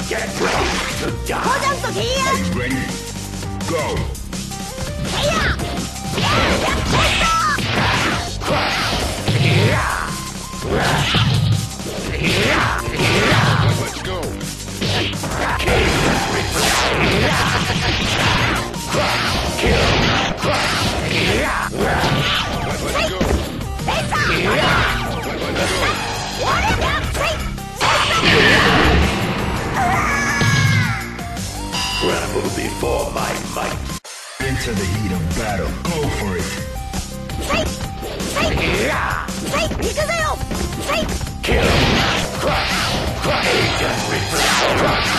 Get ready to die. ポジョンとギア Ready? Go! ギア Let's go! Let's go! Tremble before my might. Into the heat of battle. Go for it. 行くぜよ Kill. Crush. Crush. Agent refresh.